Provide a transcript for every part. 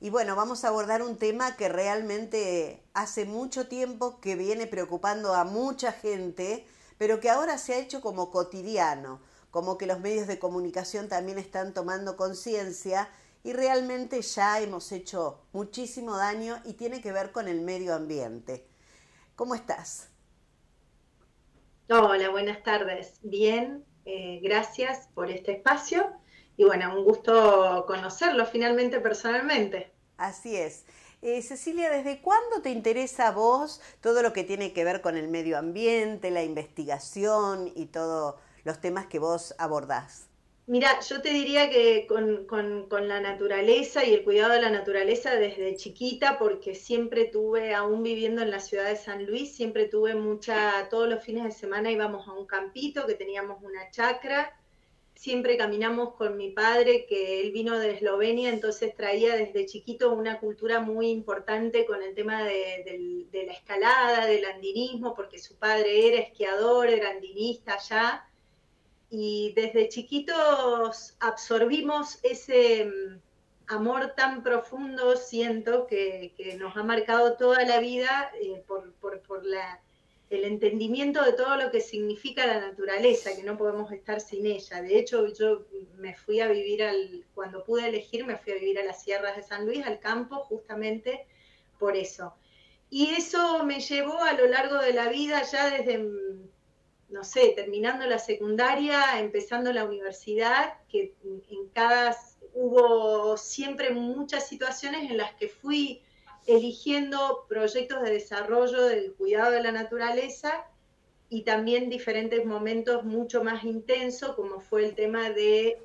Y bueno, vamos a abordar un tema que realmente hace mucho tiempo que viene preocupando a mucha gente, pero que ahora se ha hecho como cotidiano, como que los medios de comunicación también están tomando conciencia y realmente ya hemos hecho muchísimo daño y tiene que ver con el medio ambiente. ¿Cómo estás? Hola, buenas tardes. Bien, gracias por este espacio y bueno, un gusto conocerlo finalmente personalmente. Así es. Cecilia, ¿desde cuándo te interesa a vos todo lo que tiene que ver con el medio ambiente, la investigación y todos los temas que vos abordás? Mira, yo te diría que con la naturaleza y el cuidado de la naturaleza desde chiquita, porque siempre tuve, aún viviendo en la ciudad de San Luis, siempre tuve todos los fines de semana íbamos a un campito que teníamos una chacra. Siempre caminamos con mi padre, que él vino de Eslovenia, entonces traía desde chiquito una cultura muy importante con el tema de la escalada, del andinismo, porque su padre era esquiador, era andinista allá, y desde chiquitos absorbimos ese amor tan profundo, siento, que nos ha marcado toda la vida el entendimiento de todo lo que significa la naturaleza, que no podemos estar sin ella. De hecho, yo me fui a vivir, cuando pude elegir, me fui a vivir a las sierras de San Luis, al campo, justamente por eso. Y eso me llevó a lo largo de la vida, ya desde, no sé, terminando la secundaria, empezando la universidad, que hubo siempre muchas situaciones en las que fui eligiendo proyectos de desarrollo del cuidado de la naturaleza y también diferentes momentos mucho más intensos, como fue el tema de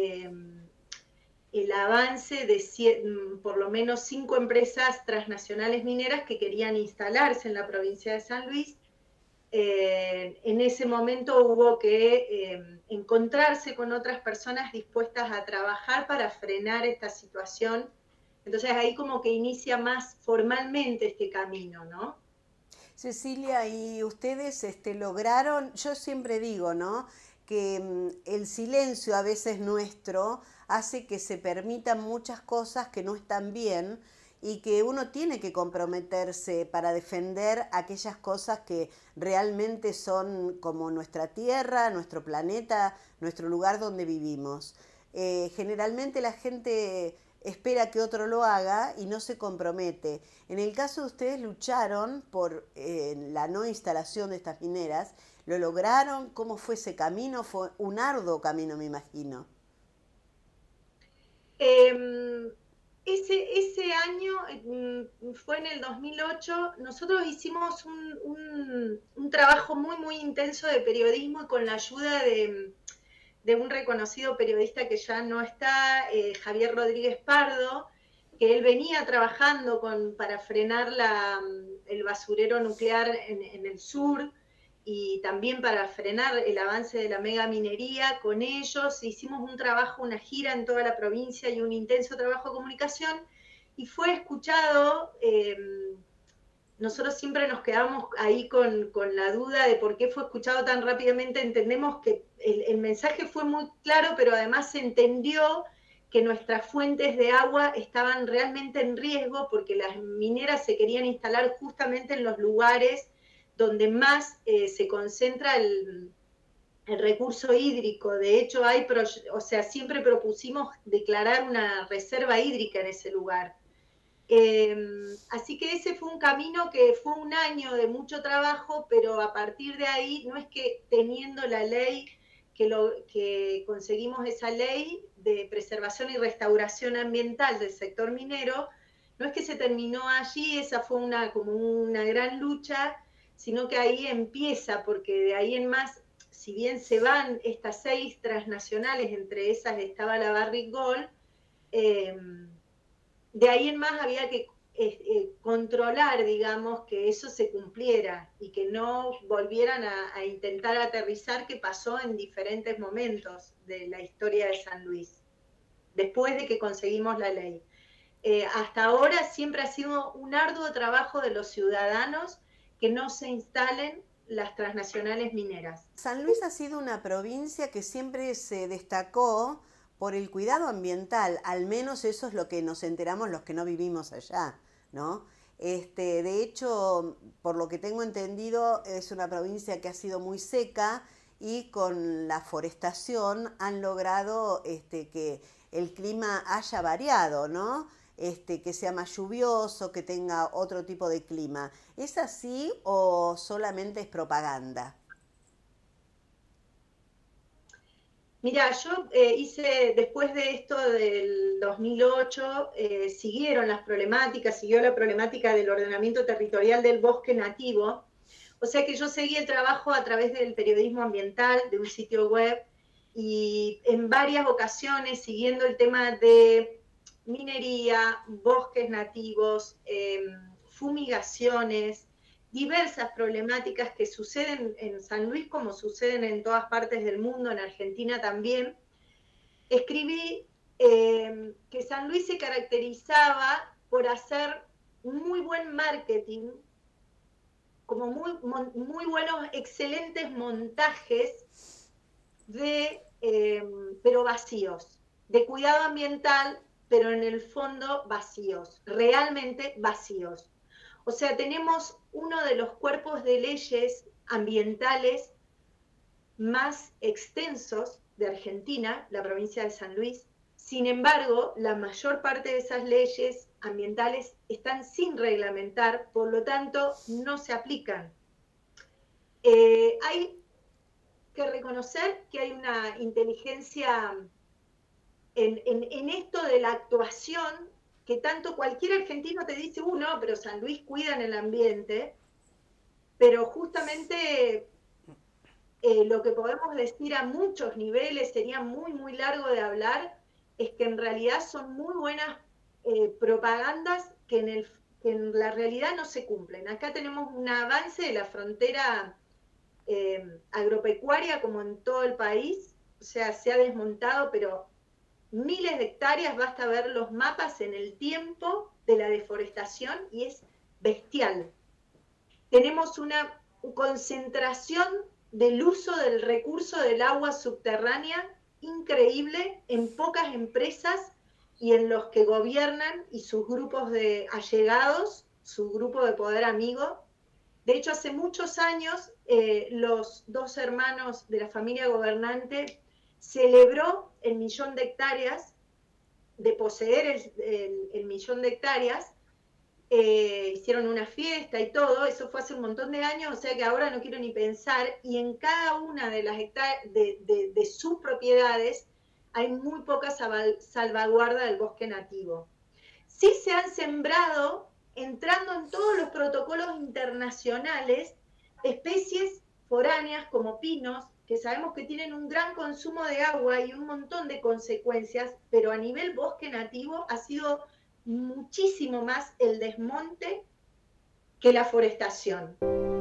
el avance de por lo menos 5 empresas transnacionales mineras que querían instalarse en la provincia de San Luis. En ese momento hubo que encontrarse con otras personas dispuestas a trabajar para frenar esta situación. Entonces ahí como que inicia más formalmente este camino, ¿no? Cecilia, y ustedes lograron, yo siempre digo, ¿no? Que el silencio a veces nuestro hace que se permitan muchas cosas que no están bien y que uno tiene que comprometerse para defender aquellas cosas que realmente son como nuestra tierra, nuestro planeta, nuestro lugar donde vivimos. Generalmente la gente espera que otro lo haga y no se compromete. En el caso de ustedes lucharon por la no instalación de estas mineras, ¿lo lograron? ¿Cómo fue ese camino? Fue un arduo camino, me imagino. Eh, ese año fue en el 2008. Nosotros hicimos un trabajo muy, muy intenso de periodismo y con la ayuda de un reconocido periodista que ya no está, Javier Rodríguez Pardo, que él venía trabajando para frenar el basurero nuclear en el sur y también para frenar el avance de la megaminería. Con ellos hicimos un trabajo, una gira en toda la provincia y un intenso trabajo de comunicación y fue escuchado. Nosotros siempre nos quedamos ahí con la duda de por qué fue escuchado tan rápidamente. Entendemos que el mensaje fue muy claro, pero además se entendió que nuestras fuentes de agua estaban realmente en riesgo porque las mineras se querían instalar justamente en los lugares donde más se concentra el recurso hídrico. De hecho, o sea, siempre propusimos declarar una reserva hídrica en ese lugar. Así que ese fue un camino que fue un año de mucho trabajo, pero a partir de ahí no es que teniendo la ley, que conseguimos esa ley de preservación y restauración ambiental del sector minero, no es que se terminó allí, esa fue como una gran lucha, sino que ahí empieza, porque de ahí en más, si bien se van estas 6 transnacionales, entre esas estaba la Barrick Gold, eh, de ahí en más había que controlar, digamos, que eso se cumpliera y que no volvieran a intentar aterrizar, que pasó en diferentes momentos de la historia de San Luis, después de que conseguimos la ley. Hasta ahora siempre ha sido un arduo trabajo de los ciudadanos que no se instalen las transnacionales mineras. San Luis ha sido una provincia que siempre se destacó por el cuidado ambiental, al menos eso es lo que nos enteramos los que no vivimos allá, ¿no? De hecho, por lo que tengo entendido, es una provincia que ha sido muy seca y con la forestación han logrado que el clima haya variado, ¿no? Que sea más lluvioso, que tenga otro tipo de clima. ¿Es así o solamente es propaganda? Mira, yo hice, después de esto del 2008, siguieron las problemáticas, siguió la problemática del ordenamiento territorial del bosque nativo. O sea que yo seguí el trabajo a través del periodismo ambiental, de un sitio web, y en varias ocasiones siguiendo el tema de minería, bosques nativos, fumigaciones, diversas problemáticas que suceden en San Luis como suceden en todas partes del mundo, en Argentina también, escribí que San Luis se caracterizaba por hacer muy buen marketing, como muy buenos, excelentes montajes pero vacíos, de cuidado ambiental, pero en el fondo vacíos, realmente vacíos. O sea, tenemos uno de los cuerpos de leyes ambientales más extensos de Argentina, la provincia de San Luis. Sin embargo, la mayor parte de esas leyes ambientales están sin reglamentar, por lo tanto, no se aplican. Hay que reconocer que hay una inteligencia en esto de la actuación, que tanto cualquier argentino te dice, no, pero San Luis cuida en el ambiente, pero justamente lo que podemos decir a muchos niveles, sería muy largo de hablar, es que en realidad son muy buenas propagandas que en la realidad no se cumplen. Acá tenemos un avance de la frontera agropecuaria como en todo el país, o sea, se ha desmontado, pero miles de hectáreas, basta ver los mapas en el tiempo de la deforestación y es bestial. Tenemos una concentración del uso del recurso del agua subterránea increíble en pocas empresas y en los que gobiernan y sus grupos de allegados, su grupo de poder amigo. De hecho, hace muchos años, los dos hermanos de la familia gobernante celebró el 1.000.000 de hectáreas, de poseer el 1.000.000 de hectáreas, hicieron una fiesta y todo, eso fue hace un montón de años, o sea que ahora no quiero ni pensar, y en cada una de las de sus propiedades hay muy poca salvaguarda del bosque nativo. Sí se han sembrado, entrando en todos los protocolos internacionales, especies foráneas como pinos, que sabemos que tienen un gran consumo de agua y un montón de consecuencias, pero a nivel bosque nativo ha sido muchísimo más el desmonte que la forestación.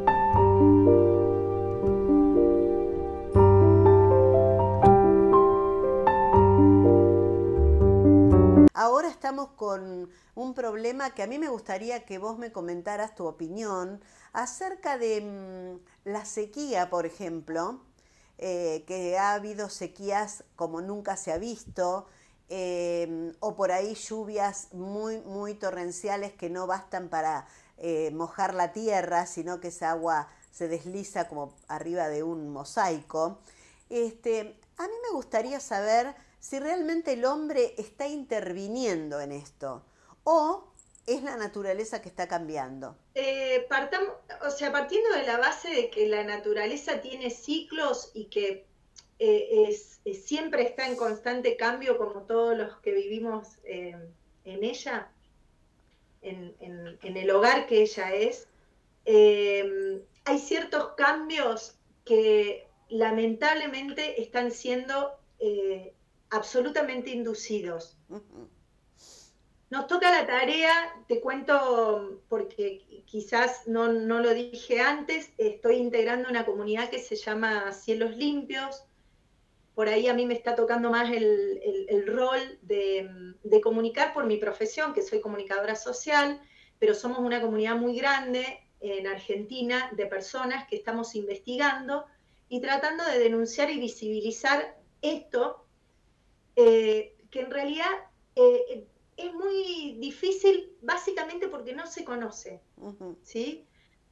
Ahora estamos con un problema que a mí me gustaría que vos me comentaras tu opinión acerca de la sequía, por ejemplo, que ha habido sequías como nunca se ha visto, o por ahí lluvias muy torrenciales que no bastan para mojar la tierra, sino que esa agua se desliza como arriba de un mosaico. A mí me gustaría saber si realmente el hombre está interviniendo en esto o es la naturaleza que está cambiando. O sea, partiendo de la base de que la naturaleza tiene ciclos y que siempre está en constante cambio como todos los que vivimos en ella, en el hogar que ella es, hay ciertos cambios que lamentablemente están siendo absolutamente inducidos. Nos toca la tarea, te cuento porque quizás no lo dije antes, estoy integrando una comunidad que se llama Cielos Limpios. Por ahí a mí me está tocando más el rol de comunicar por mi profesión, que soy comunicadora social, pero somos una comunidad muy grande en Argentina de personas que estamos investigando y tratando de denunciar y visibilizar esto que en realidad es muy difícil básicamente porque no se conoce, ¿sí?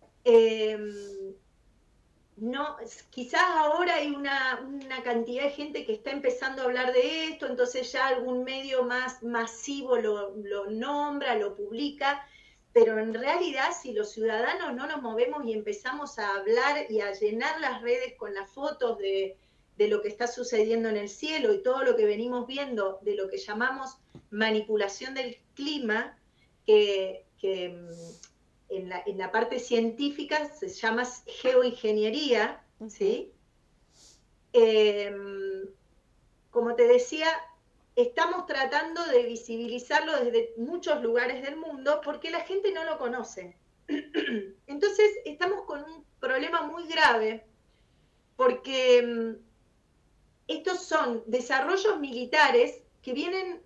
No, quizás ahora hay una cantidad de gente que está empezando a hablar de esto, entonces ya algún medio más masivo lo nombra, lo publica, pero en realidad si los ciudadanos no nos movemos y empezamos a hablar y a llenar las redes con las fotos de lo que está sucediendo en el cielo y todo lo que venimos viendo de lo que llamamos manipulación del clima, que en la parte científica se llama geoingeniería, ¿sí? Como te decía, estamos tratando de visibilizarlo desde muchos lugares del mundo porque la gente no lo conoce. Entonces estamos con un problema muy grave porque estos son desarrollos militares que vienen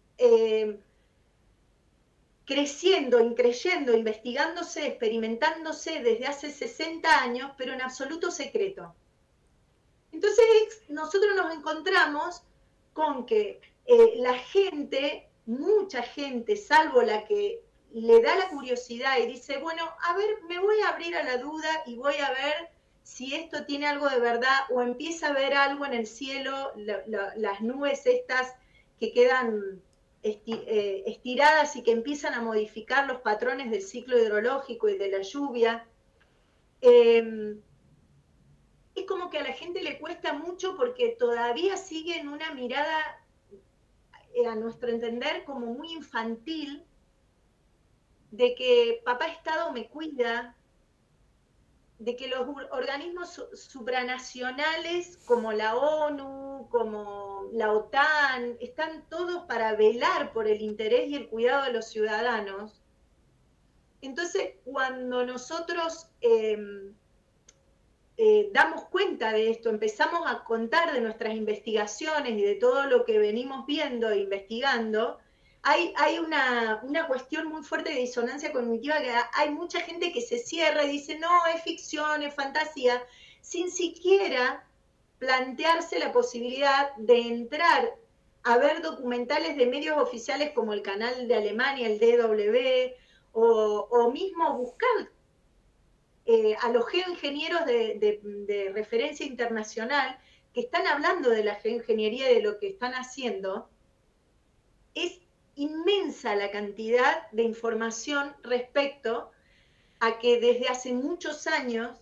creciendo, increyendo, investigándose, experimentándose desde hace 60 años, pero en absoluto secreto. Entonces nosotros nos encontramos con que la gente, mucha gente, salvo la que le da la curiosidad y dice, bueno, a ver, me voy a abrir a la duda y voy a ver si esto tiene algo de verdad o empieza a ver algo en el cielo, las nubes estas que quedan estiradas y que empiezan a modificar los patrones del ciclo hidrológico y de la lluvia. Es como que a la gente le cuesta mucho porque todavía siguen una mirada, a nuestro entender, como muy infantil, de que papá Estado me cuida, de que los organismos supranacionales como la ONU, como la OTAN, están todos para velar por el interés y el cuidado de los ciudadanos. Entonces, cuando nosotros damos cuenta de esto, empezamos a contar de nuestras investigaciones y de todo lo que venimos viendo e investigando, hay una cuestión muy fuerte de disonancia cognitiva, que hay mucha gente que se cierra y dice, no, es ficción, es fantasía, sin siquiera plantearse la posibilidad de entrar a ver documentales de medios oficiales como el canal de Alemania, el DW, o mismo buscar a los geoingenieros de referencia internacional que están hablando de la geoingeniería y de lo que están haciendo. Es inmensa la cantidad de información respecto a que desde hace muchos años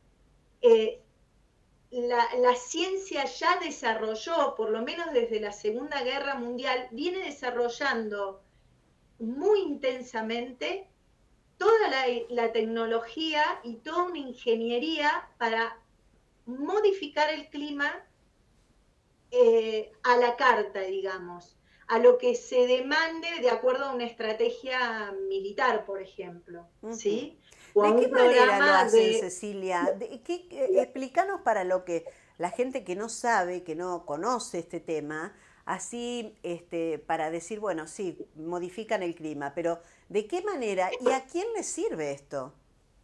la ciencia ya desarrolló, por lo menos desde la Segunda Guerra Mundial, viene desarrollando muy intensamente toda la tecnología y toda una ingeniería para modificar el clima a la carta, digamos, a lo que se demande de acuerdo a una estrategia militar, por ejemplo, ¿sí? O a ¿De qué un manera lo programa hacen, de... Cecilia? Explícanos para lo que la gente que no sabe, que no conoce este tema, así para decir, bueno, sí, modifican el clima, pero ¿de qué manera y a quién les sirve esto?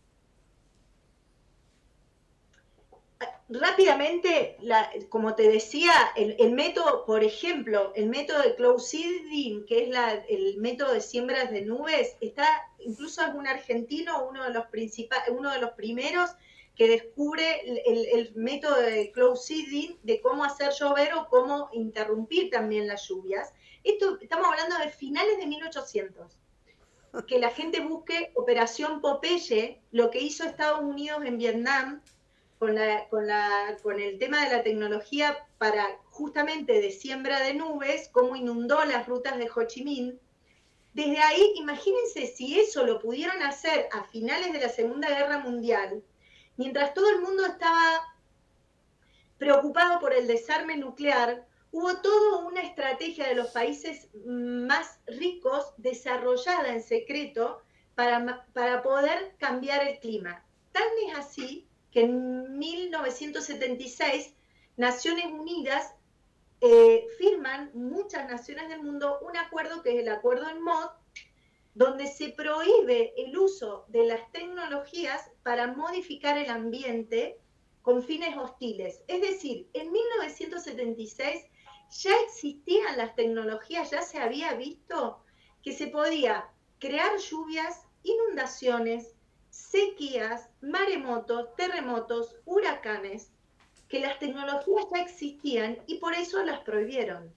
Rápidamente, como te decía, el método, por ejemplo, el método de cloud seeding, que es el método de siembras de nubes, está, incluso es un argentino, uno de los primeros que descubre el método de cloud seeding, de cómo hacer llover o cómo interrumpir también las lluvias. Esto estamos hablando de finales de 1800. Que la gente busque Operación Popeye, lo que hizo Estados Unidos en Vietnam, con el tema de la tecnología para justamente de siembra de nubes, cómo inundó las rutas de Ho Chi Minh. Desde ahí, imagínense si eso lo pudieron hacer a finales de la Segunda Guerra Mundial, mientras todo el mundo estaba preocupado por el desarme nuclear, hubo toda una estrategia de los países más ricos desarrollada en secreto para poder cambiar el clima. Tan es así que en 1976 Naciones Unidas firman muchas naciones del mundo un acuerdo que es el Acuerdo en MOD, donde se prohíbe el uso de las tecnologías para modificar el ambiente con fines hostiles. Es decir, en 1976 ya existían las tecnologías, ya se había visto que se podía crear lluvias, inundaciones, sequías, maremotos, terremotos, huracanes, que las tecnologías ya existían y por eso las prohibieron.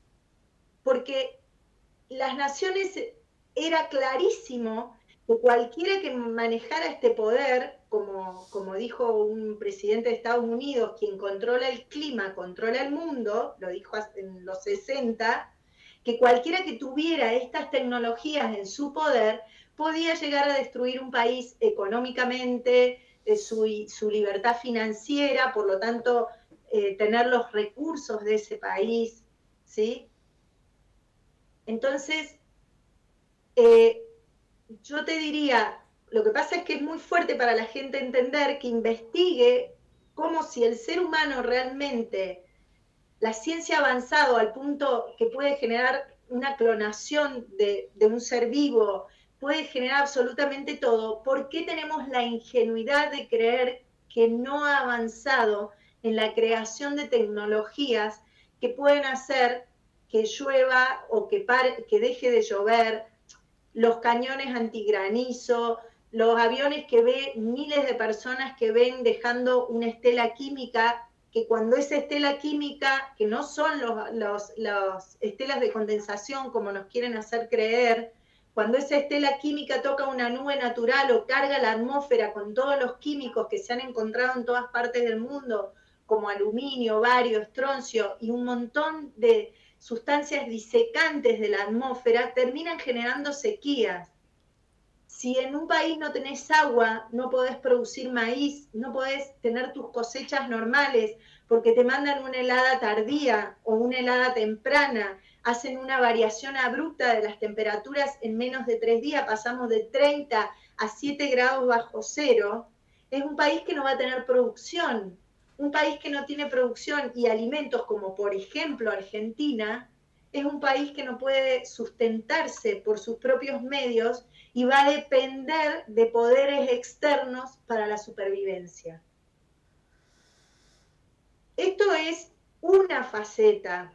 Porque las naciones era clarísimo que cualquiera que manejara este poder, como dijo un presidente de Estados Unidos, quien controla el clima, controla el mundo, lo dijo en los 60, que cualquiera que tuviera estas tecnologías en su poder podía llegar a destruir un país económicamente, su libertad financiera, por lo tanto, tener los recursos de ese país, ¿sí? Entonces, eh, yo te diría, lo que pasa es que es muy fuerte para la gente entender que investigue como si el ser humano realmente, la ciencia ha avanzado al punto que puede generar una clonación de un ser vivo, puede generar absolutamente todo. ¿Por qué tenemos la ingenuidad de creer que no ha avanzado en la creación de tecnologías que pueden hacer que llueva o que deje de llover, los cañones antigranizo, los aviones que ve miles de personas que ven dejando una estela química, que cuando esa estela química, que no son los estelas de condensación como nos quieren hacer creer, cuando esa estela química toca una nube natural o carga la atmósfera con todos los químicos que se han encontrado en todas partes del mundo, como aluminio, bario, estroncio y un montón de sustancias disecantes de la atmósfera, terminan generando sequías. Si en un país no tenés agua, no podés producir maíz, no podés tener tus cosechas normales, porque te mandan una helada tardía o una helada temprana, hacen una variación abrupta de las temperaturas en menos de 3 días, pasamos de 30 a 7 grados bajo cero, es un país que no va a tener producción. Un país que no tiene producción y alimentos, como por ejemplo Argentina, es un país que no puede sustentarse por sus propios medios y va a depender de poderes externos para la supervivencia. Esto es una faceta.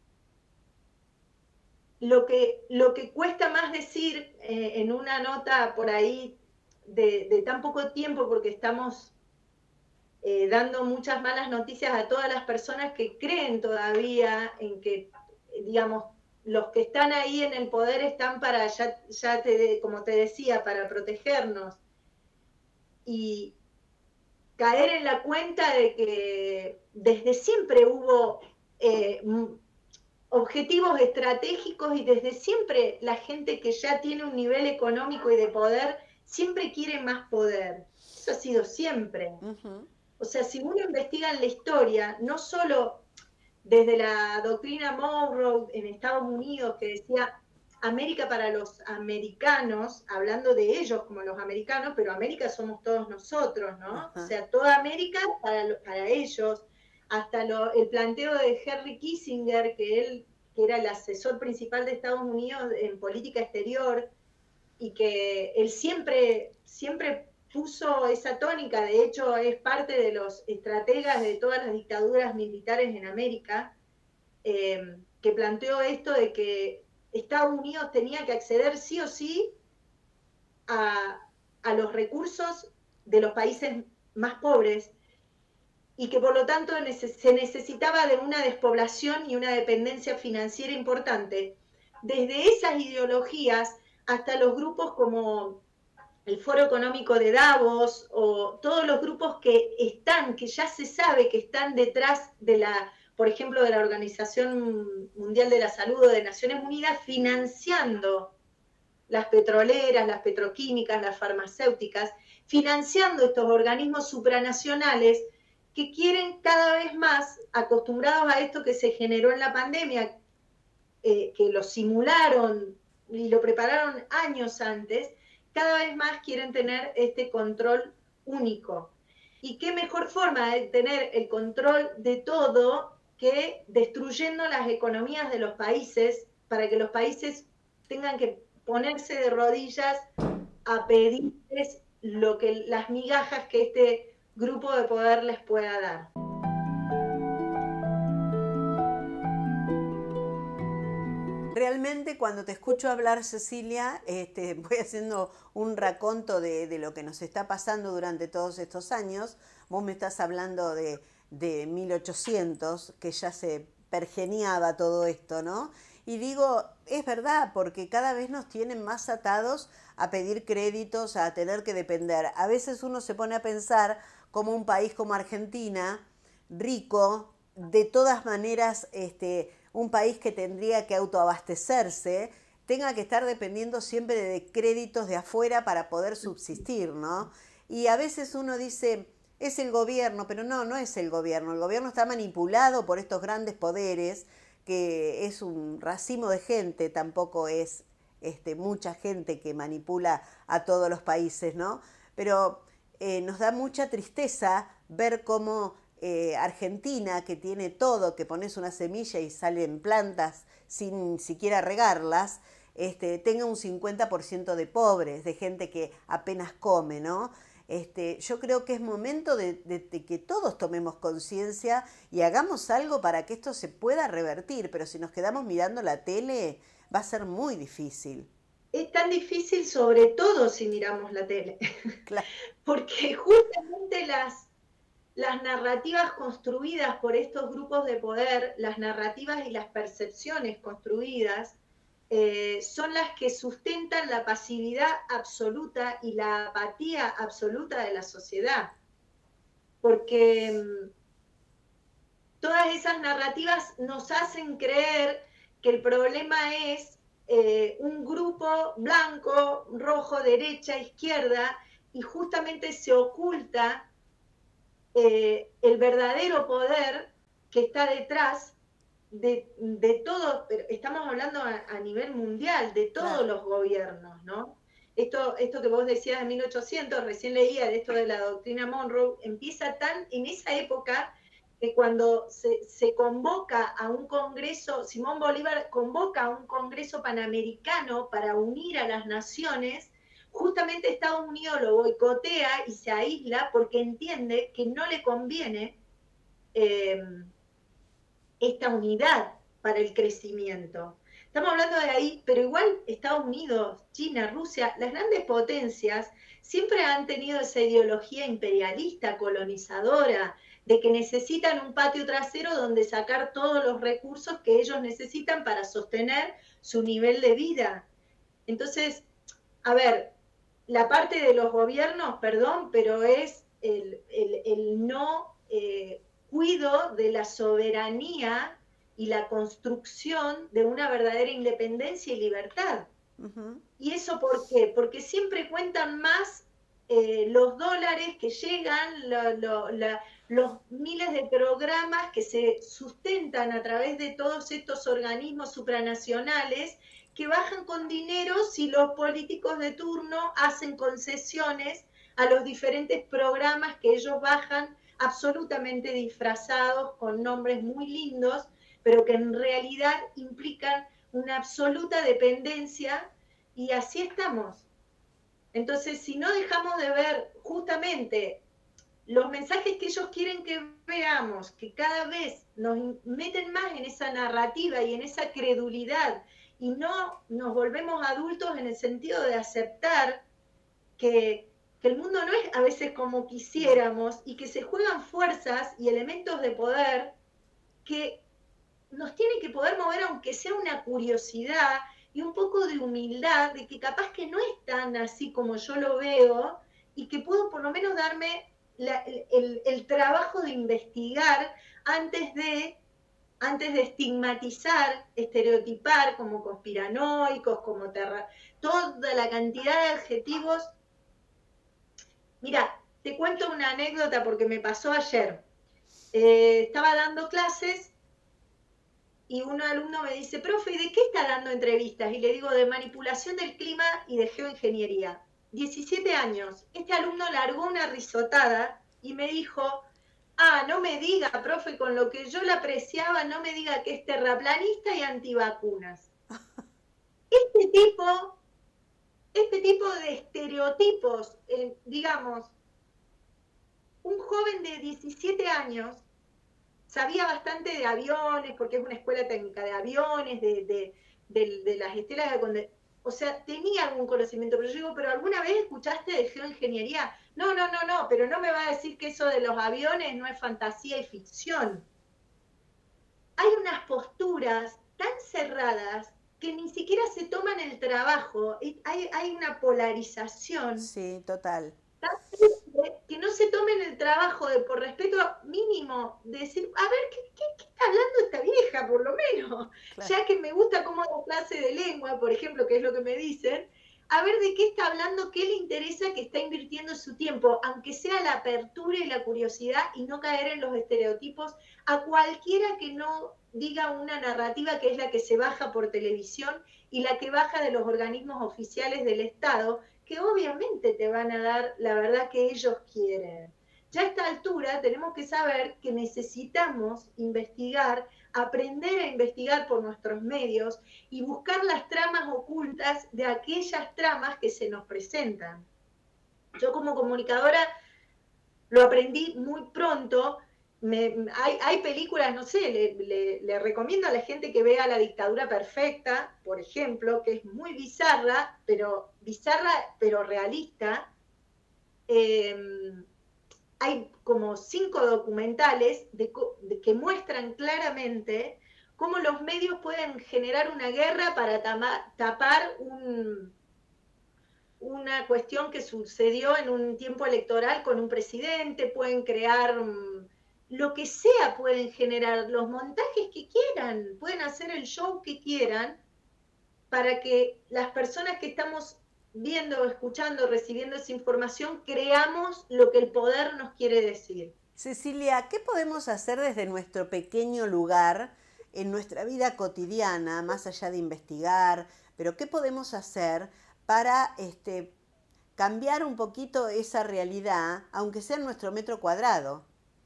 Lo que cuesta más decir en una nota por ahí de tan poco tiempo, porque estamos dando muchas malas noticias a todas las personas que creen todavía en que, digamos, los que están ahí en el poder están para, como te decía, para protegernos. Y caer en la cuenta de que desde siempre hubo objetivos estratégicos y desde siempre la gente que ya tiene un nivel económico y de poder siempre quiere más poder. Eso ha sido siempre. Ujú. O sea, si uno investiga en la historia, no solo desde la doctrina Monroe en Estados Unidos, que decía América para los americanos, hablando de ellos como los americanos, pero América somos todos nosotros, ¿no? O Ajá. sea, toda América para ellos, hasta el planteo de Henry Kissinger, que era el asesor principal de Estados Unidos en política exterior, y que él siempre puso esa tónica, de hecho es parte de los estrategas de todas las dictaduras militares en América, que planteó esto de que Estados Unidos tenía que acceder sí o sí a, a los recursos de los países más pobres y que por lo tanto se necesitaba de una despoblación y una dependencia financiera importante. Desde esas ideologías hasta los grupos como el Foro Económico de Davos o todos los grupos que ya se sabe que están detrás de por ejemplo, de la Organización Mundial de la Salud o de Naciones Unidas, financiando las petroleras, las petroquímicas, las farmacéuticas, financiando estos organismos supranacionales que quieren cada vez más, acostumbrados a esto que se generó en la pandemia, que lo simularon y lo prepararon años antes, cada vez más quieren tener este control único. ¿Y qué mejor forma de tener el control de todo que destruyendo las economías de los países para que los países tengan que ponerse de rodillas a pedirles las migajas que este grupo de poder les pueda dar? Realmente cuando te escucho hablar, Cecilia, voy haciendo un raconto de lo que nos está pasando durante todos estos años. Vos me estás hablando de 1800, que ya se pergeniaba todo esto, ¿no? Y digo, es verdad, porque cada vez nos tienen más atados a pedir créditos, a tener que depender. A veces uno se pone a pensar como un país como Argentina, rico, de todas maneras, un país que tendría que autoabastecerse, tenga que estar dependiendo siempre de créditos de afuera para poder subsistir, ¿no? Y a veces uno dice, es el gobierno, pero no, no es el gobierno está manipulado por estos grandes poderes, que es un racimo de gente, tampoco es mucha gente que manipula a todos los países, ¿no? Pero nos da mucha tristeza ver cómo Argentina, que tiene todo, que pones una semilla y salen plantas sin siquiera regarlas, tenga un 50% de pobres, de gente que apenas come, ¿no? Yo creo que es momento de que todos tomemos conciencia y hagamos algo para que esto se pueda revertir, pero si nos quedamos mirando la tele va a ser muy difícil. Es tan difícil, sobre todo si miramos la tele, Claro. porque justamente las narrativas construidas por estos grupos de poder, las narrativas y las percepciones construidas, son las que sustentan la pasividad absoluta y la apatía absoluta de la sociedad. Porque todas esas narrativas nos hacen creer que el problema es un grupo blanco, rojo, derecha, izquierda, y justamente se oculta el verdadero poder que está detrás de todo, pero estamos hablando a nivel mundial, de todos Claro. los gobiernos, ¿no? Esto que vos decías de 1800, recién leía de esto de la doctrina Monroe, empieza en esa época que cuando se convoca a un congreso, Simón Bolívar convoca a un congreso panamericano para unir a las naciones, justamente Estados Unidos lo boicotea y se aísla porque entiende que no le conviene eh, esta unidad para el crecimiento. Estamos hablando de ahí, pero igual Estados Unidos, China, Rusia, las grandes potencias siempre han tenido esa ideología imperialista, colonizadora, de que necesitan un patio trasero donde sacar todos los recursos que ellos necesitan para sostener su nivel de vida. Entonces, a ver, la parte de los gobiernos, perdón, pero es el no cuido de la soberanía y la construcción de una verdadera independencia y libertad. Ujú. ¿Y eso por qué? Porque siempre cuentan más los dólares que llegan, los miles de programas que se sustentan a través de todos estos organismos supranacionales que bajan con dinero si los políticos de turno hacen concesiones a los diferentes programas que ellos bajan absolutamente disfrazados con nombres muy lindos, pero que en realidad implican una absoluta dependencia y así estamos. Entonces, si no dejamos de ver justamente los mensajes que ellos quieren que veamos, que cada vez nos meten más en esa narrativa y en esa credulidad, y no nos volvemos adultos en el sentido de aceptar que el mundo no es a veces como No. quisiéramos y que se juegan fuerzas y elementos de poder que nos tiene que poder mover, aunque sea una curiosidad y un poco de humildad, de que capaz que no es tan así como yo lo veo y que puedo por lo menos darme el trabajo de investigar antes de, antes de estigmatizar, estereotipar como conspiranoicos, como toda la cantidad de adjetivos. Mira, te cuento una anécdota porque me pasó ayer. Estaba dando clases y un alumno me dice, profe, ¿y de qué está dando entrevistas? Y le digo, de manipulación del clima y de geoingeniería. 17 años. Este alumno largó una risotada y me dijo, ah, no me diga, profe, con lo que yo le apreciaba, no me diga que es terraplanista y antivacunas. Este tipo, este tipo de estereotipos, digamos, un joven de 17 años sabía bastante de aviones, porque es una escuela técnica de aviones, de las estelas o sea, tenía algún conocimiento, pero yo digo, ¿pero alguna vez escuchaste de geoingeniería? No, no, no, no, pero no me va a decir que eso de los aviones no es fantasía y ficción. Hay unas posturas tan cerradas que ni siquiera se toman el trabajo, hay una polarización Sí, total. tan fuerte que no se tomen el trabajo de, por respeto mínimo, de decir, a ver, ¿qué está hablando esta vieja, por lo menos? Claro. Ya que me gusta cómo da clase de lengua, por ejemplo, que es lo que me dicen, a ver de qué está hablando, qué le interesa, que está invirtiendo su tiempo, aunque sea la apertura y la curiosidad y no caer en los estereotipos, a cualquiera que no diga una narrativa que es la que se baja por televisión y la que baja de los organismos oficiales del Estado, que obviamente te van a dar la verdad que ellos quieren. Ya a esta altura tenemos que saber que necesitamos investigar, aprender a investigar por nuestros medios y buscar las tramas ocultas de aquellas tramas que se nos presentan. Yo como comunicadora lo aprendí muy pronto. Hay películas, no sé, le recomiendo a la gente que vea La dictadura perfecta, por ejemplo, que es muy bizarra, pero realista. Eh, Hay como 5 documentales que muestran claramente cómo los medios pueden generar una guerra para tapar una cuestión que sucedió en un tiempo electoral con un presidente, pueden crear lo que sea, pueden generar los montajes que quieran, pueden hacer el show que quieran para que las personas que estamos viendo, escuchando, recibiendo esa información, creamos lo que el poder nos quiere decir. Cecilia, ¿qué podemos hacer desde nuestro pequeño lugar en nuestra vida cotidiana, más allá de investigar, pero qué podemos hacer para cambiar un poquito esa realidad, aunque sea en nuestro metro cuadrado?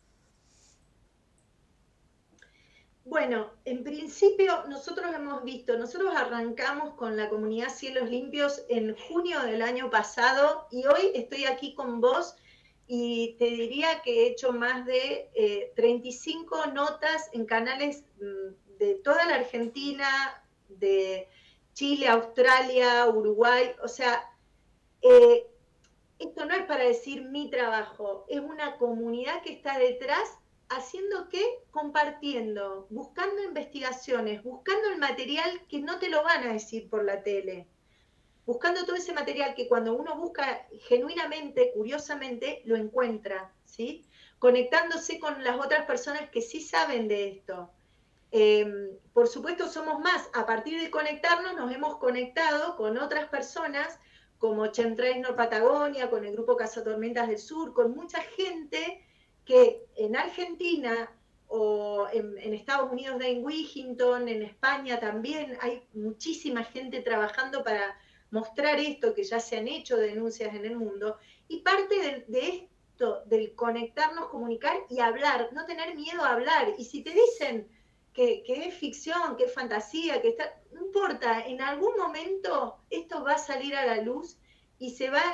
Bueno, en principio nosotros hemos visto, nosotros arrancamos con la comunidad Cielos Limpios en junio del año pasado y hoy estoy aquí con vos y te diría que he hecho más de 35 notas en canales de toda la Argentina, de Chile, Australia, Uruguay, o sea, eh, esto no es para decir mi trabajo, es una comunidad que está detrás haciendo qué, compartiendo, buscando investigaciones, buscando el material que no te lo van a decir por la tele, buscando todo ese material que cuando uno busca genuinamente, curiosamente, lo encuentra, ¿sí? Conectándose con las otras personas que sí saben de esto. Por supuesto somos más, a partir de conectarnos nos hemos conectado con otras personas como Chemtrails Nor Patagonia, con el grupo Cazatormentas del Sur, con mucha gente que en Argentina o en Estados Unidos, en Washington, en España también hay muchísima gente trabajando para mostrar esto, que ya se han hecho denuncias en el mundo, y parte de esto, del conectarnos, comunicar y hablar, no tener miedo a hablar, y si te dicen que es ficción, que es fantasía, que está, no importa, en algún momento esto va a salir a la luz y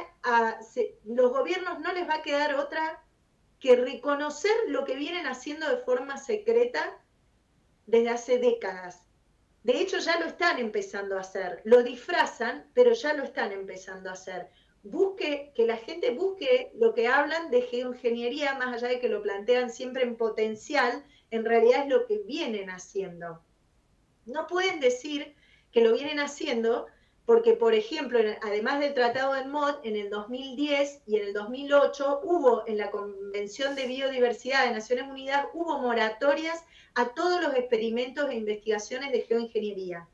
los gobiernos no les va a quedar otra que reconocer lo que vienen haciendo de forma secreta desde hace décadas. De hecho, ya lo están empezando a hacer. Lo disfrazan, pero ya lo están empezando a hacer. Que la gente busque lo que hablan de geoingeniería, más allá de que lo plantean siempre en potencial, en realidad es lo que vienen haciendo. No pueden decir que lo vienen haciendo porque, por ejemplo, además del Tratado de MOD, en el 2010 y en el 2008 hubo en la Convención de Biodiversidad de Naciones Unidas, hubo moratorias a todos los experimentos e investigaciones de geoingeniería.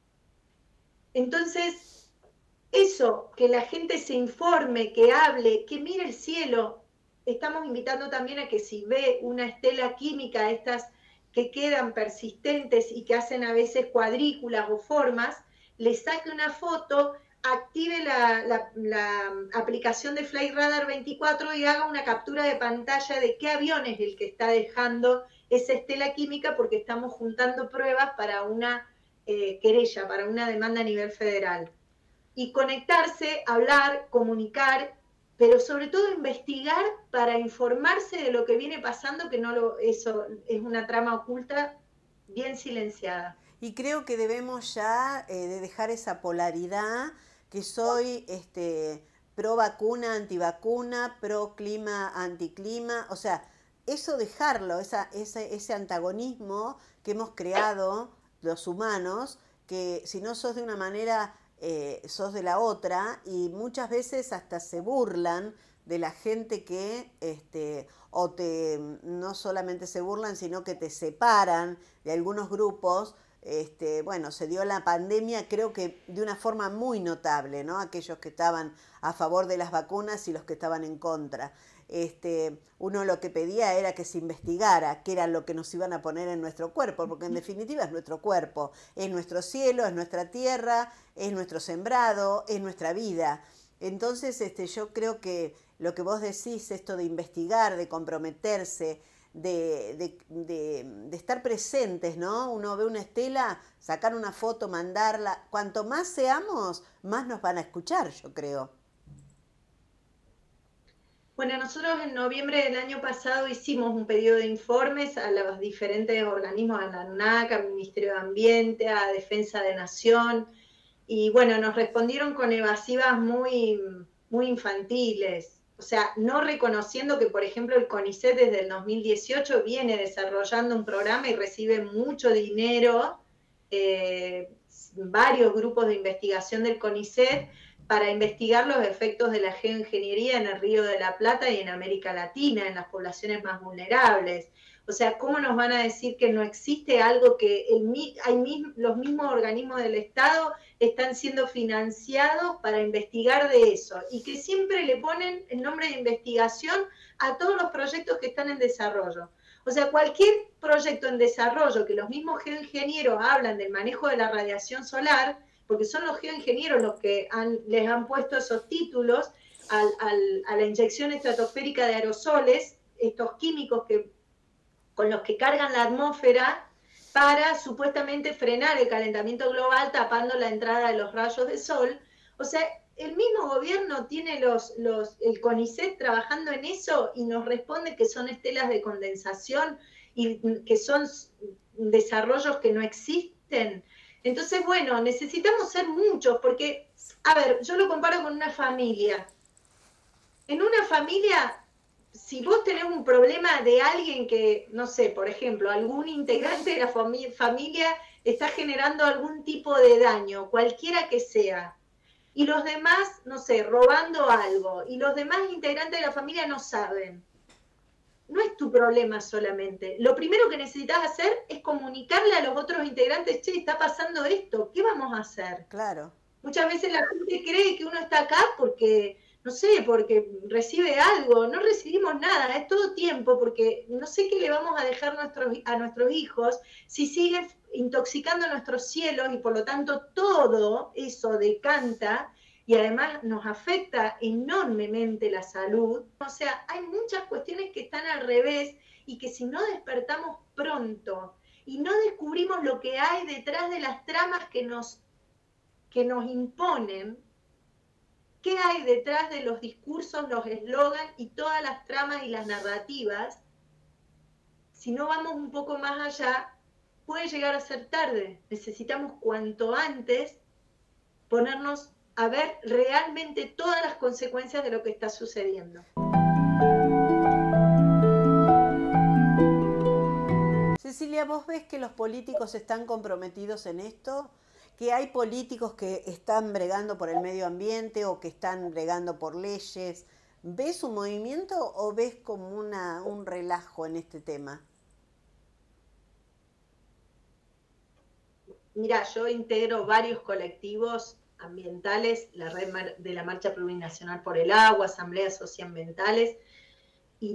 Entonces, eso, que la gente se informe, que hable, que mire el cielo. Estamos invitando también a que si ve una estela química, estas que quedan persistentes y que hacen a veces cuadrículas o formas, le saque una foto, active la aplicación de Flight Radar 24 y haga una captura de pantalla de qué avión es el que está dejando esa estela química, porque estamos juntando pruebas para una querella, para una demanda a nivel federal. Y conectarse, hablar, comunicar pero sobre todo investigar para informarse de lo que viene pasando, que no lo, eso es una trama oculta bien silenciada. Y creo que debemos ya de dejar esa polaridad que soy pro vacuna, antivacuna, pro clima, anticlima, o sea, eso dejarlo, ese antagonismo que hemos creado los humanos, que si no sos de una manera, sos de la otra, y muchas veces hasta se burlan de la gente que, no solamente se burlan, sino que te separan de algunos grupos. Bueno, se dio la pandemia creo que de una forma muy notable, ¿no? Aquellos que estaban a favor de las vacunas y los que estaban en contra. Uno lo que pedía era que se investigara qué era lo que nos iban a poner en nuestro cuerpo, porque en definitiva es nuestro cuerpo, es nuestro cielo, es nuestra tierra, es nuestro sembrado, es nuestra vida. Entonces, yo creo que lo que vos decís, esto de investigar, de comprometerse, de estar presentes, ¿no? Uno ve una estela, sacar una foto, mandarla. Cuanto más seamos, más nos van a escuchar, yo creo. Bueno, nosotros en noviembre del año pasado hicimos un pedido de informes a los diferentes organismos, a la ANAC, al Ministerio de Ambiente, a Defensa de Nación, y bueno, nos respondieron con evasivas muy infantiles, o sea, no reconociendo que, por ejemplo, el CONICET desde el 2018 viene desarrollando un programa y recibe mucho dinero, eh, varios grupos de investigación del CONICET, para investigar los efectos de la geoingeniería en el Río de la Plata y en América Latina, en las poblaciones más vulnerables. O sea, ¿cómo nos van a decir que no existe algo que los mismos organismos del Estado están siendo financiados para investigar de eso? Y que siempre le ponen el nombre de investigación a todos los proyectos que están en desarrollo. O sea, cualquier proyecto en desarrollo que los mismos geoingenieros hablan del manejo de la radiación solar, porque son los geoingenieros los que les han puesto esos títulos a la inyección estratosférica de aerosoles, estos químicos con los que cargan la atmósfera para supuestamente frenar el calentamiento global tapando la entrada de los rayos de sol. O sea, el mismo gobierno tiene el CONICET trabajando en eso y nos responde que son estelas de condensación y que son desarrollos que no existen. Entonces, bueno, necesitamos ser muchos, porque, a ver, yo lo comparo con una familia. En una familia, si vos tenés un problema de alguien que, no sé, por ejemplo, algún integrante de la familia está generando algún tipo de daño, cualquiera que sea, y los demás, no sé, robando algo, y los demás integrantes de la familia no saben, no es tu problema solamente. Lo primero que necesitas hacer es comunicarle a los otros integrantes, che, está pasando esto, ¿qué vamos a hacer? Claro. Muchas veces la gente cree que uno está acá porque, no sé, porque recibe algo. No recibimos nada, es todo tiempo, porque no sé qué le vamos a dejar a nuestros hijos si siguen intoxicando nuestros cielos y por lo tanto todo eso decanta y además nos afecta enormemente la salud. O sea, hay muchas cuestiones que están al revés y que si no despertamos pronto y no descubrimos lo que hay detrás de las tramas que nos imponen, qué hay detrás de los discursos, los eslogans y todas las tramas y las narrativas, si no vamos un poco más allá, puede llegar a ser tarde. Necesitamos cuanto antes ponernos a ver realmente todas las consecuencias de lo que está sucediendo. Cecilia, ¿vos ves que los políticos están comprometidos en esto? ¿Que hay políticos que están bregando por el medio ambiente o que están bregando por leyes? ¿Ves un movimiento o ves como un relajo en este tema? Mira, yo integro varios colectivos ambientales, la red de la Marcha Plurinacional por el Agua, asambleas socioambientales, y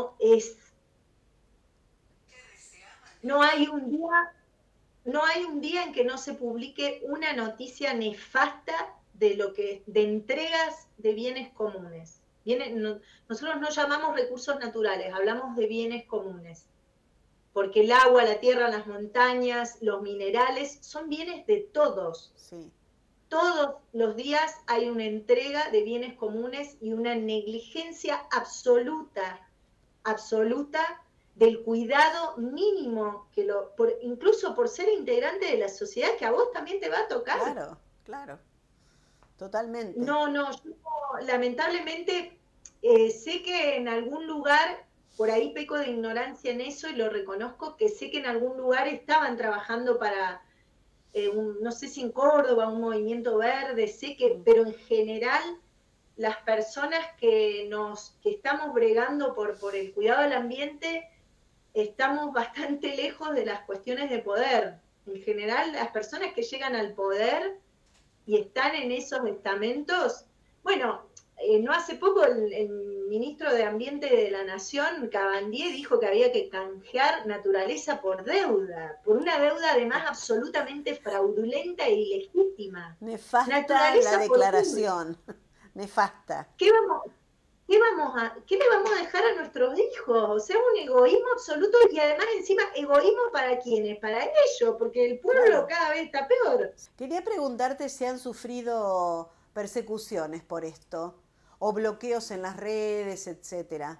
no hay un día, no hay un día en que no se publique una noticia nefasta de entregas de bienes comunes. Nosotros no llamamos recursos naturales, hablamos de bienes comunes, porque el agua, la tierra, las montañas, los minerales son bienes de todos. Sí. todos los días hay una entrega de bienes comunes y una negligencia absoluta, absoluta del cuidado mínimo, incluso por ser integrante de la sociedad, que a vos también te va a tocar. Claro, claro, totalmente. No, no, yo lamentablemente sé que en algún lugar, por ahí peco de ignorancia en eso y lo reconozco, que sé que en algún lugar estaban trabajando para, no sé si en Córdoba, un movimiento verde, sé que, Mm. pero en general las personas que estamos bregando por el cuidado del ambiente, estamos bastante lejos de las cuestiones de poder. En general, las personas que llegan al poder y están en esos estamentos, bueno, no hace poco el ministro de Ambiente de la Nación, Cabandier, dijo que había que canjear naturaleza por una deuda además absolutamente fraudulenta e ilegítima. Nefasta la Naturaleza por qué? declaración, nefasta. ¿Qué vamos, qué le vamos a dejar a nuestros hijos? O sea, un egoísmo absoluto y además encima egoísmo para quiénes, para ellos, porque el pueblo Claro. cada vez está peor. Quería preguntarte si han sufrido persecuciones por esto o bloqueos en las redes, etcétera.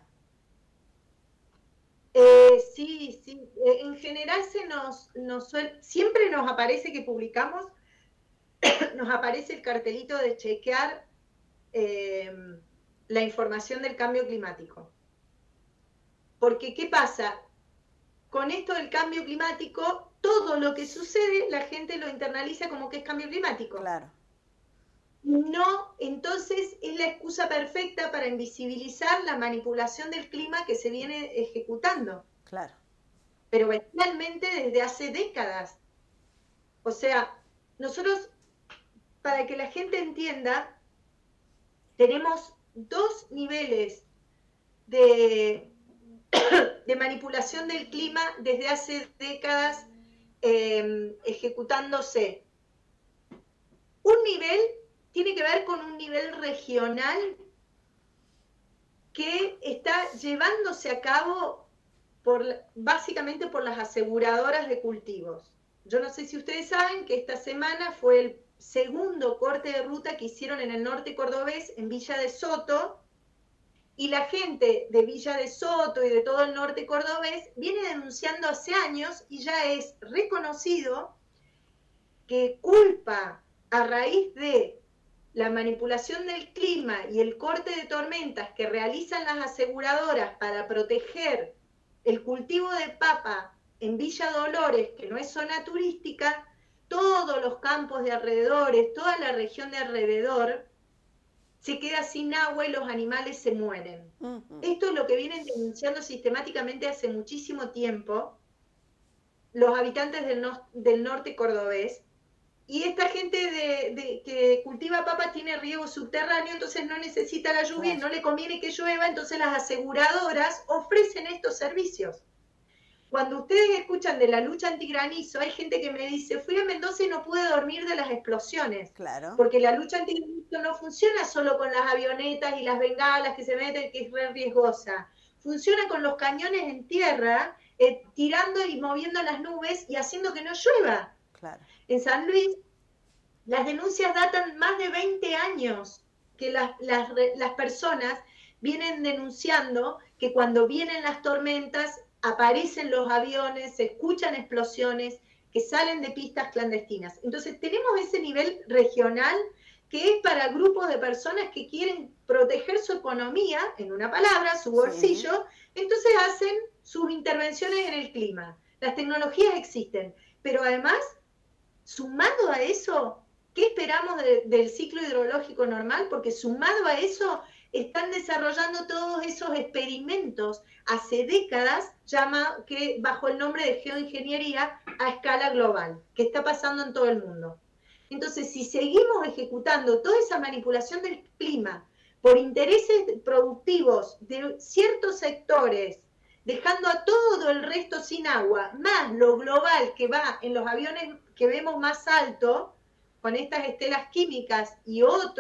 Sí, sí, en general siempre nos aparece que publicamos, nos aparece el cartelito de chequear eh, la información del cambio climático. Porque, ¿qué pasa? Con esto del cambio climático, todo lo que sucede, la gente lo internaliza como que es cambio climático. Claro, No, entonces es la excusa perfecta para invisibilizar la manipulación del clima que se viene ejecutando, claro. pero bestialmente desde hace décadas. O sea, nosotros, para que la gente entienda, tenemos dos niveles de, de manipulación del clima desde hace décadas ejecutándose. Un nivel tiene que ver con un nivel regional que está llevándose a cabo básicamente por las aseguradoras de cultivos. Yo no sé si ustedes saben que esta semana fue el segundo corte de ruta que hicieron en el norte cordobés, en Villa de Soto, y la gente de Villa de Soto y de todo el norte cordobés viene denunciando hace años y ya es reconocido que culpa a raíz de la manipulación del clima y el corte de tormentas que realizan las aseguradoras para proteger el cultivo de papa en Villa Dolores, que no es zona turística, todos los campos de alrededores, toda la región de alrededor, se queda sin agua y los animales se mueren. Ujú. Esto es lo que vienen denunciando sistemáticamente hace muchísimo tiempo los habitantes del norte cordobés, y esta gente que cultiva papas tiene riego subterráneo, entonces no necesita la lluvia y Claro. no le conviene que llueva, entonces las aseguradoras ofrecen estos servicios. Cuando ustedes escuchan de la lucha antigranizo, hay gente que me dice, fui a Mendoza y no pude dormir de las explosiones, Claro. porque la lucha antigranizo no funciona solo con las avionetas y las bengalas que se meten, que es re riesgosa. Funciona con los cañones en tierra, tirando y moviendo las nubes y haciendo que no llueva. Claro. En San Luis, las denuncias datan más de 20 años que las personas vienen denunciando que cuando vienen las tormentas aparecen los aviones, se escuchan explosiones que salen de pistas clandestinas. Entonces tenemos ese nivel regional que es para grupos de personas que quieren proteger su economía, en una palabra, su Sí. bolsillo, entonces hacen sus intervenciones en el clima. Las tecnologías existen, pero además, sumado a eso, ¿qué esperamos del ciclo hidrológico normal? Porque sumado a eso, están desarrollando todos esos experimentos hace décadas, que bajo el nombre de geoingeniería a escala global, que está pasando en todo el mundo. Entonces, si seguimos ejecutando toda esa manipulación del clima por intereses productivos de ciertos sectores, dejando a todo el resto sin agua, más lo global que va en los aviones que vemos más alto, con estas estelas químicas y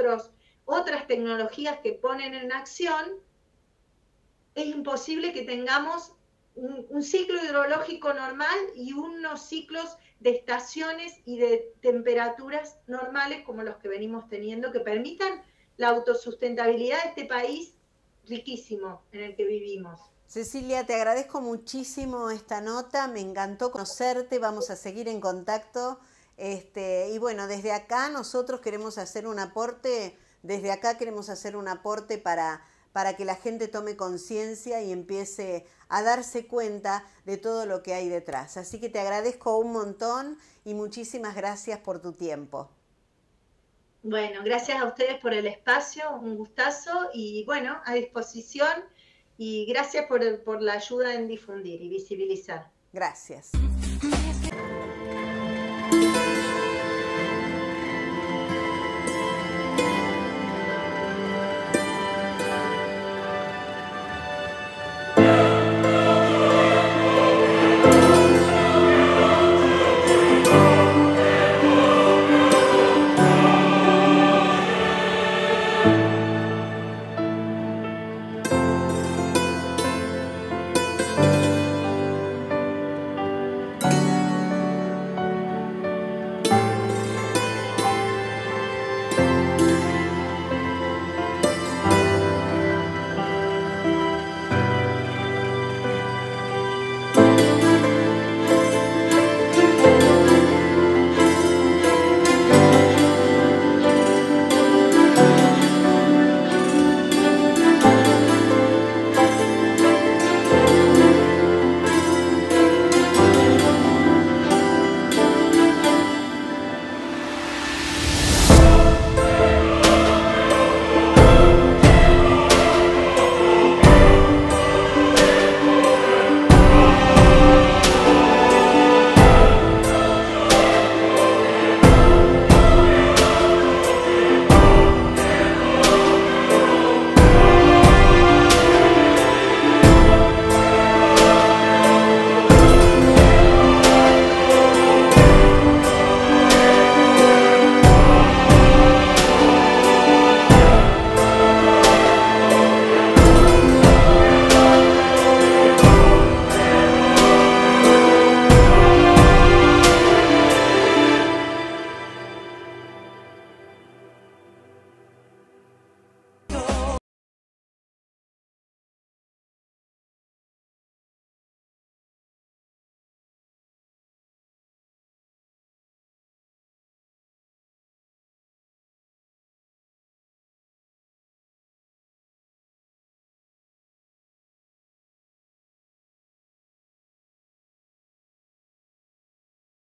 otras tecnologías que ponen en acción, es imposible que tengamos un ciclo hidrológico normal y unos ciclos de estaciones y de temperaturas normales como los que venimos teniendo, que permitan la autosustentabilidad de este país riquísimo en el que vivimos. Cecilia, te agradezco muchísimo esta nota, me encantó conocerte, vamos a seguir en contacto. Y bueno, desde acá nosotros queremos hacer un aporte, desde acá queremos hacer un aporte para que la gente tome conciencia y empiece a darse cuenta de todo lo que hay detrás. Así que te agradezco un montón y muchísimas gracias por tu tiempo. Bueno, gracias a ustedes por el espacio, un gustazo y bueno, a disposición y gracias por la ayuda en difundir y visibilizar. Gracias.